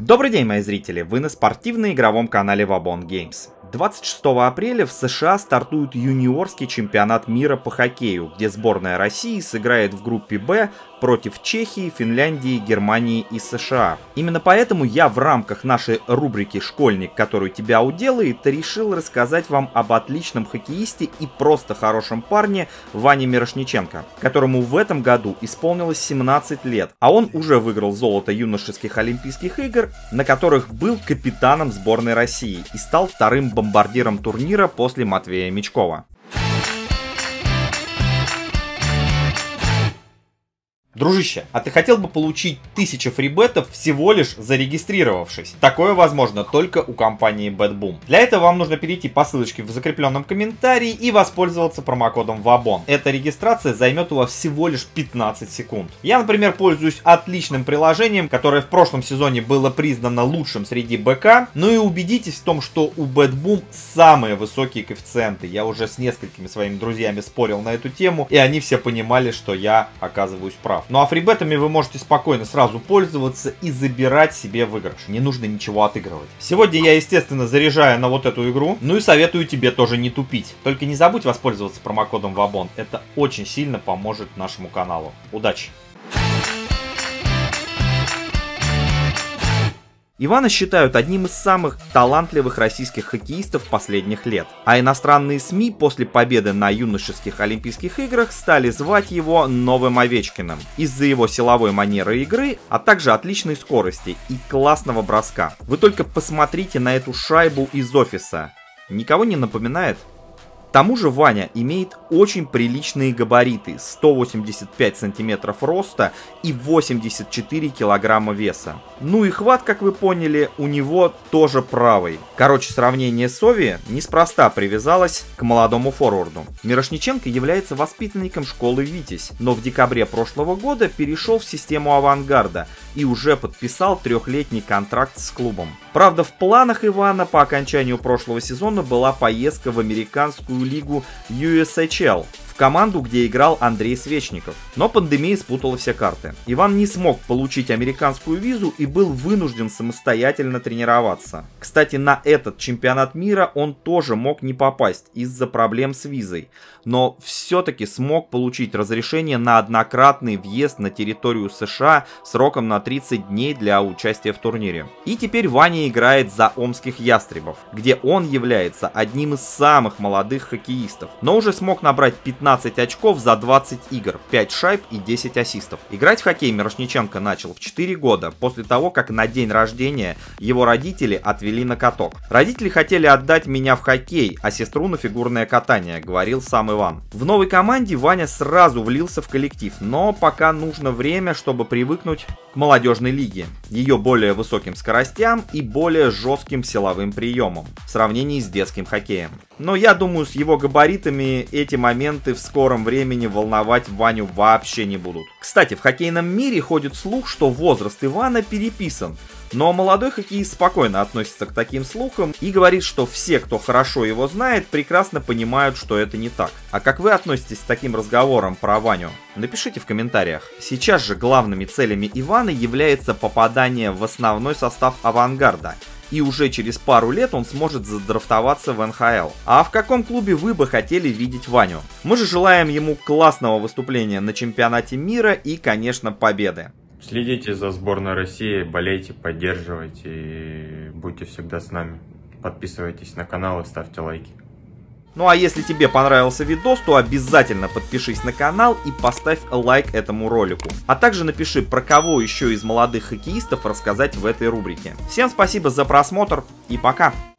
Добрый день, мои зрители! Вы на спортивно-игровом канале Wabon Games. 26 апреля в США стартует юниорский чемпионат мира по хоккею, где сборная России сыграет в группе «Б» против Чехии, Финляндии, Германии и США. Именно поэтому я в рамках нашей рубрики «Школьник, который тебя уделает» решил рассказать вам об отличном хоккеисте и просто хорошем парне Ване Мирошниченко, которому в этом году исполнилось 17 лет, а он уже выиграл золото юношеских Олимпийских игр, на которых был капитаном сборной России и стал вторым бомбардиром турнира после Матвея Мечкова. Дружище, а ты хотел бы получить 1000 фрибетов всего лишь зарегистрировавшись? Такое возможно только у компании BetBoom. Для этого вам нужно перейти по ссылочке в закрепленном комментарии и воспользоваться промокодом WABON. Эта регистрация займет у вас всего лишь 15 секунд. Я, например, пользуюсь отличным приложением, которое в прошлом сезоне было признано лучшим среди БК. Ну и убедитесь в том, что у BetBoom самые высокие коэффициенты. Я уже с несколькими своими друзьями спорил на эту тему, и они все понимали, что я оказываюсь прав. Ну а фрибетами вы можете спокойно сразу пользоваться и забирать себе выигрыш. Не нужно ничего отыгрывать. Сегодня я, естественно, заряжаю на вот эту игру. Ну и советую тебе тоже не тупить. Только не забудь воспользоваться промокодом WABON. Это очень сильно поможет нашему каналу. Удачи! Ивана считают одним из самых талантливых российских хоккеистов последних лет, а иностранные СМИ после победы на юношеских Олимпийских играх стали звать его новым Овечкиным из-за его силовой манеры игры, а также отличной скорости и классного броска. Вы только посмотрите на эту шайбу из офиса. Никого не напоминает? К тому же Ваня имеет очень приличные габариты, 185 сантиметров роста и 84 килограмма веса. Ну и хват, как вы поняли, у него тоже правый. Короче, сравнение с Ови неспроста привязалось к молодому форварду. Мирошниченко является воспитанником школы «Витязь», но в декабре прошлого года перешел в систему «Авангарда» и уже подписал 3-летний контракт с клубом. Правда, в планах Ивана по окончанию прошлого сезона была поездка в американскую лигу USHL, в команду, где играл Андрей Свечников. Но пандемия спутала все карты. Иван не смог получить американскую визу и был вынужден самостоятельно тренироваться. Кстати, на этот чемпионат мира он тоже мог не попасть из-за проблем с визой, но все-таки смог получить разрешение на однократный въезд на территорию США сроком на 30 дней для участия в турнире. И теперь Ваня играет за омских ястребов, где он является одним из самых молодых хоккеистов, но уже смог набрать 15 очков за 20 игр, 5 шайб и 10 ассистов. Играть в хоккей Мирошниченко начал в 4 года, после того, как на день рождения его родители отвели на каток. Родители хотели отдать меня в хоккей, а сестру на фигурное катание, говорил сам Иван. В новой команде Ваня сразу влился в коллектив, но пока нужно время, чтобы привыкнуть к молодежной лиге, ее более высоким скоростям и более жестким силовым приемам в сравнении с детским хоккеем. Но я думаю, с его габаритами эти моменты в скором времени волновать Ваню вообще не будут. Кстати, в хоккейном мире ходит слух, что возраст Ивана переписан. Но молодой хоккеист спокойно относится к таким слухам и говорит, что все, кто хорошо его знает, прекрасно понимают, что это не так. А как вы относитесь к таким разговорам про Ваню? Напишите в комментариях. Сейчас же главными целями Ивана является попадание в основной состав «Авангарда». И уже через пару лет он сможет задрафтоваться в НХЛ. А в каком клубе вы бы хотели видеть Ваню? Мы же желаем ему классного выступления на чемпионате мира и, конечно, победы. Следите за сборной России, болейте, поддерживайте и будьте всегда с нами. Подписывайтесь на канал и ставьте лайки. Ну а если тебе понравился видос, то обязательно подпишись на канал и поставь лайк этому ролику. А также напиши, про кого еще из молодых хоккеистов рассказать в этой рубрике. Всем спасибо за просмотр и пока!